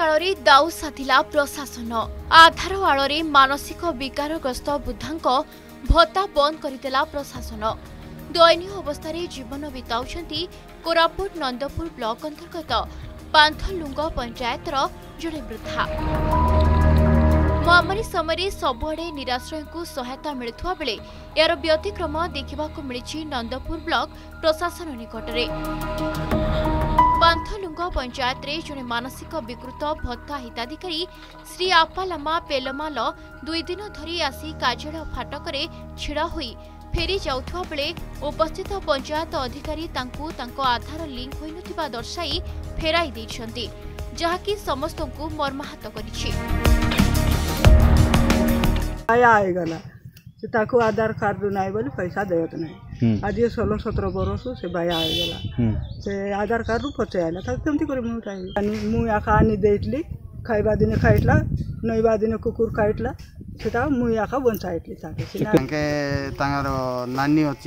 काल में दाऊ साधिला प्रशासन। आधार आड़ मानसिक विकारग्रस्त वृद्धांक भत्ता बंद करदेला प्रशासन। दयनीय अवस्था जीवन बिताउछंती कोरापुट नंदपुर ब्लॉक अंतर्गत पांथलुंग पंचायतर जड़े वृद्धा। महामारी समय सबुआड़े निराश्रय को सहायता मिलुवा बेले यार व्यतिक्रम देखा मिली नंदपुर ब्लॉक प्रशासन निकटरे। पांथलुंग पंचायत रे जड़े मानसिक विकृत भत्ता हिताधिकारी श्री आपालामा पेलमाल 2 दिन धरी आसी कार्यालय फाटकरे छिड़ा होई फेरी जाउथुवा बेले उपस्थित पंचायत अधिकारी तांको आधार लिंक होई नथिबा दर्शाई फेराई दैछंती, जहाकी समस्तଙ୍କୁ मर्माहत करिछि। आएगला से ताको आधार कार्ड नहीं बोली पैसा देत नहीं। आज ये 16-17 वर्ष से बाया आएगला से आधार कार्ड पचे आइला था केमती करे मु आखा आनी देइतली खाइबा दिन खाइतला नइबा दिन कुकुर खाइतला सेटा मु आखा बंचाइतली ताके तांगर नानी अछि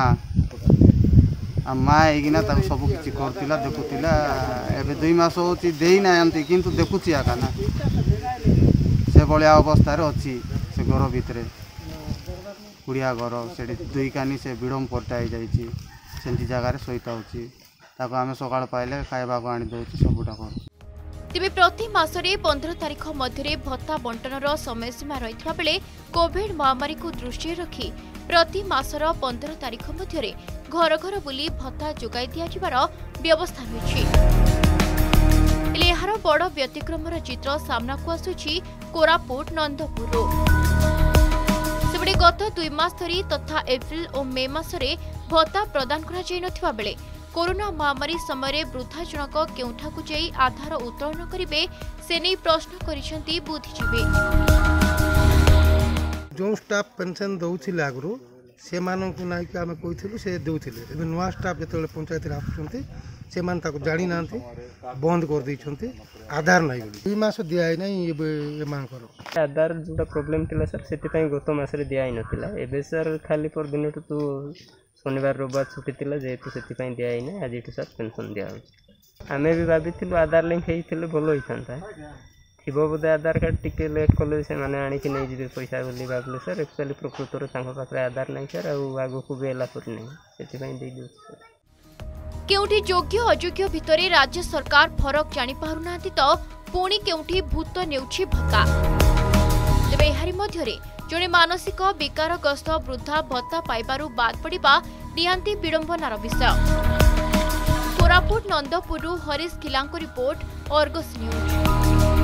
अम्मा एगिना ताको सब किछि करतिला देखुतिला एबे 2 मास होछि देई ना आंती किंतु देखुछि आका ना से बलिया अवस्था रे अछि से घर भितरे कुड़िया घर से 2 कानी से बिड़म पटाई जाइछि सेंती जगह रे सोइता होछि ताको आमे सकाळ पाइले खाइबा को आनी दोछि सबुटा कर। तेबे प्रति मासरे 15 तारिख मध्य भत्ता बंटनर समय सीमा रही बेले कोविड महामारी को दृष्टि रखी प्रति मासर 15 तारिख मध्य घर घर बुली भत्ता जोगाई दियाजिबार व्यवस्था रही। यार बड़ व्यतिक्रमर चित्र सामना को आसुछि कोरापुट नंदपुर। सेबडे गत 2 मास धरी तथा एप्रिल और मे मासरे भत्ता प्रदान करा जाय नथिबा बेले कोरोना महामारी समय वृद्धा जनक केउठाकु जाई आधार उत्तोलन करिवे से नहीं प्रश्न करिसेंती बुद्धिजीवी। जो स्टाफ पेंशन दउथिले आगरो से मानक नाही कि आमे कहिथिलु से दउथिले एबे नवा स्टाफ जेतले पंचायत रे आछुंती से मान ताको जानि नांती बंद कर दैछंती आधार नाही बोली 2 मास दियाई नाही ए मान करो आधार जोटा प्रॉब्लम थिला सर सेति पई गत मास रे दियाई नथिला एबे सर खाली पर दिन तो शनिवार रविवार छुट्टी थिला जेतु सेति पई दियाई नै आज इटु सर पेंशन दिया आमे भी भाबिथिलु आधार लिंक हेइथिले भलो होइथांता थिबो बोधे आधार कार्ड टिके लेट कले से माने आनी कि नै जिबे पैसा बोली भाबले सर एक्चुअली प्रकृत रे तांको पाखरे आधार नै सर आ आगो को बेला पर नै सेति पई देइ दिउ सर। केउठी योग्य अयोग्य भितरे राज्य सरकार फरक जानि पारु नांती तो पुणी केउठी भूत नेउछि भक्का। तेबे एहारी मध्यरे जणे मानसिक विकारग्रस्त वृद्धा भत्ता पाइबारु बाद पड़िबा निहांती विडंबनार विषय। कोरापुट नंदपुरु हरीश किलांको रिपोर्ट, अर्गस न्यूज।